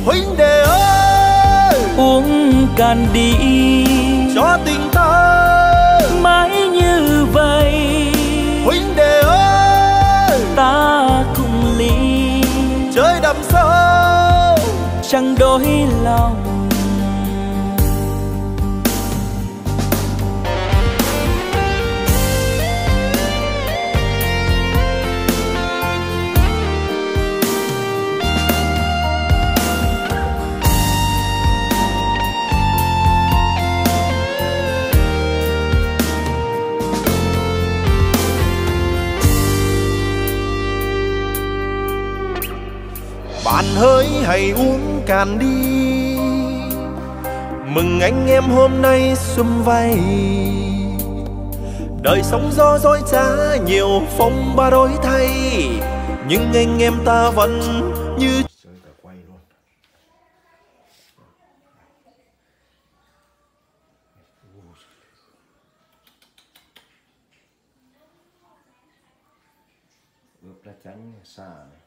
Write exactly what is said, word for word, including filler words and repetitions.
Huynh đệ ơi, uống cạn đi cho tình ta mãi như vậy. Huynh đệ ơi, Ta cùng ly chơi đắm sâu chẳng đổi lòng. Bạn hỡi hãy uống cạn đi, mừng anh em hôm nay sum vầy. Đời sống gió dối trá nhiều phong ba đổi thay, nhưng anh em ta vẫn như quay luôn. Ướp lá chắn xa này.